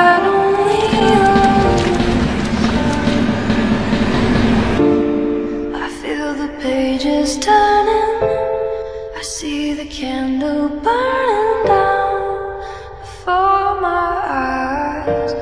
had only you. I feel the pages turning, I see the candle burning down before my eyes.